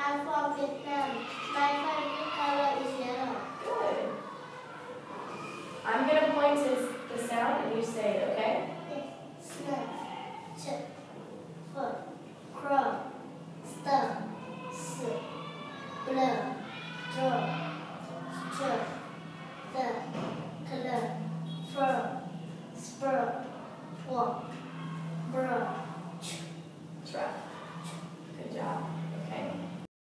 I'm from Vietnam. My favorite color is yellow. Good. I'm going to point to the sound and you say it, okay?